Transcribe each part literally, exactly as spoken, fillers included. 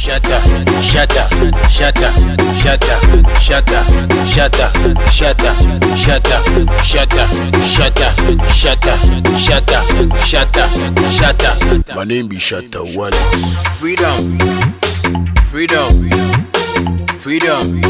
Shut up, shut up, shut up, shut up, shut up, shut up, shut up, shut up, shut up, shut up, shut up, shut up, shut up, shut up. My name be Shatta Wale. Freedom, freedom, freedom.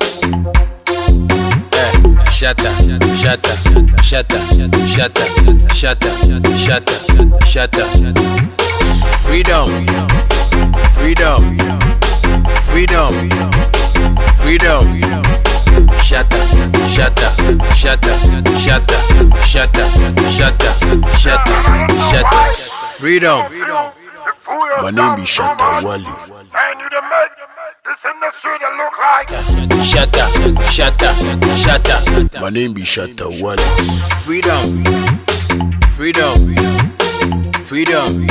Eh, shut up, shut up, shut up, shut up, shut up, shut up, shut up. Freedom, freedom, freedom, freedom. Shut up, shut up, shut up, shut up, shut up, shut up, shut up, shut up. Freedom. My name be Shatta Wale. And you the make this industry that look like. Shut up, shut up, shut up. My name be Shatta Wale. Freedom, freedom, freedom.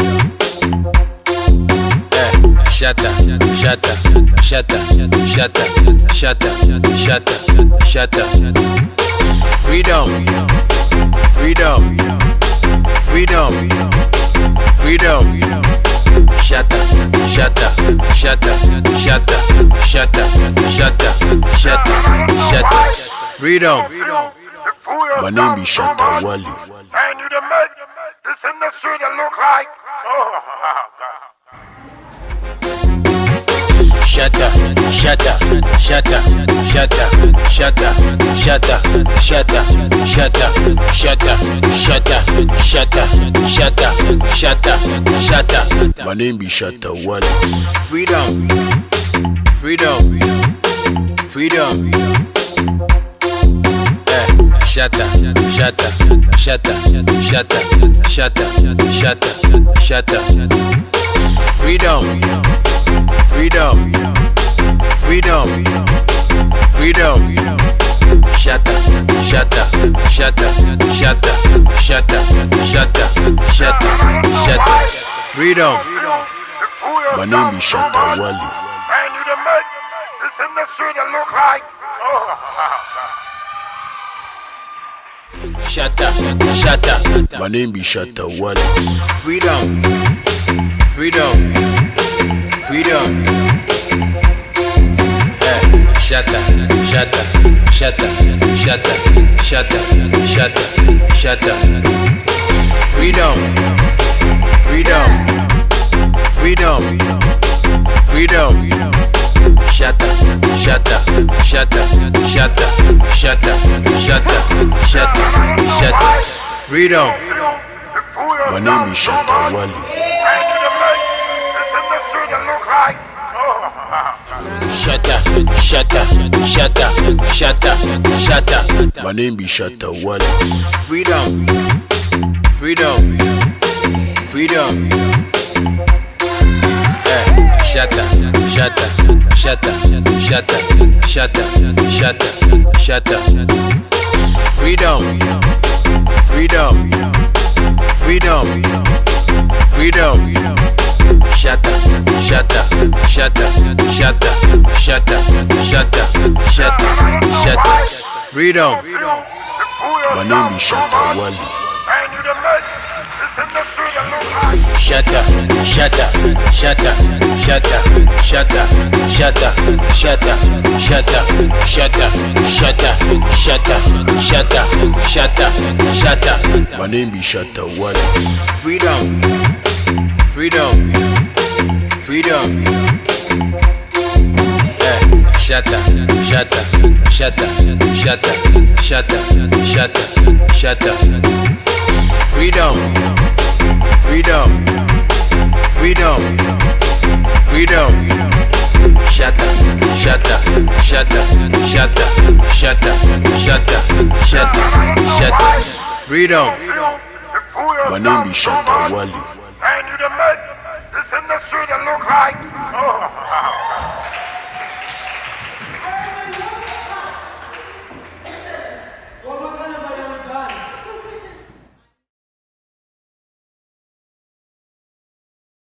Eh, shut up, shut up, shut up, shut up, shut up, shut up, shut up. Freedom, freedom, freedom, freedom. Shut up, shut up, shut up, shut up, shut up, shut up, shut up, shut up. Freedom. My name be Shatta Wale. And you the make this industry that look like. Oh, God. Shut up, shut up, shut up, shut up, shut up, shut up, shut up, shut up, shut up, shut up, shut up, shut up, shut up, shut up. My name be Shatta Wale. Freedom, freedom, freedom. Eh, shut up, shut up, shut up, shut up, shut up, shut up, shut up. Freedom, freedom, freedom, freedom. Shut up, shut up, shut up, shut up, shut up, shut up, shut up, shut up. Freedom. My name be Shatta Wale. And you the make this industry that look like. Oh, God. Shut up, shut up. My name be Shatta Wale. Freedom, freedom, freedom. Eh, shut up, shut up, shut up, shut up, shut up, shut up, shut up. Freedom, freedom, freedom, freedom. Shut up, shut up, shut up, shut up, shut up, shut up, shut up, shut up. Freedom. My name be Shatta Wale. And you the make this industry that look like. Oh, God. Shut up, shut up, shut up, shut up, shut up. My name be Shatta Wale. Freedom, freedom, freedom. Eh, shut up, shut up, shut up, shut up, shut up, shut up, shut up. Freedom, freedom, freedom, freedom. Shut up, shut up, shut up, shut up, shut up, shut up, shut up, shut up. Freedom. My name be Shatta Wale. And you the make this industry that look like. Shut up, shut up, shut up, shut up, shut up, shut up, shut up, shut up, shut up, shut up, shut up, shut up, shut up, shut up. My name be Shatta Wale. Freedom, freedom, freedom. Eh, shut up, shut up, shut up, shut up, shut up, shut up, shut up. Freedom, freedom, freedom, freedom. Shut up, shut up, shut up, shut up, shut up, shut up, shut up, shut up. Freedom. My name be Shatta Wale. And you the make this industry that look like. Oh,